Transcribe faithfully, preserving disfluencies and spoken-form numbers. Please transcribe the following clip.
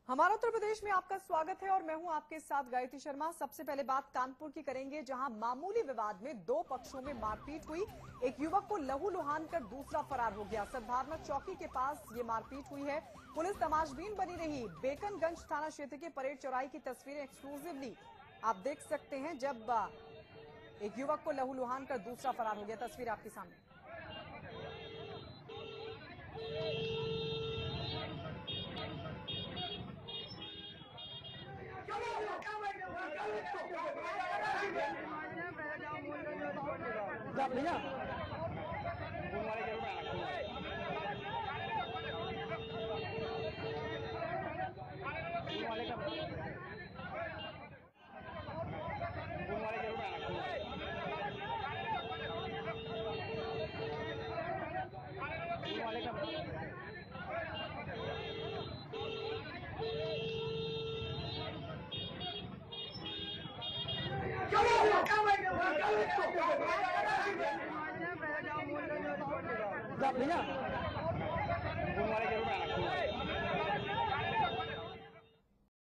हमारा उत्तर प्रदेश में आपका स्वागत है और मैं हूं आपके साथ गायत्री शर्मा। सबसे पहले बात कानपुर की करेंगे, जहां मामूली विवाद में दो पक्षों में मारपीट हुई। एक युवक को लहूलुहान कर दूसरा फरार हो गया। सद्भावना चौकी के पास ये मारपीट हुई है। पुलिस तमाशबीन बनी रही। बेकनगंज थाना क्षेत्र के परेड चौराहे की तस्वीरें एक्सक्लूसिवली आप देख सकते हैं, जब एक युवक को लहूलुहान कर दूसरा फरार हो गया। तस्वीर आपके सामने। भैया भैया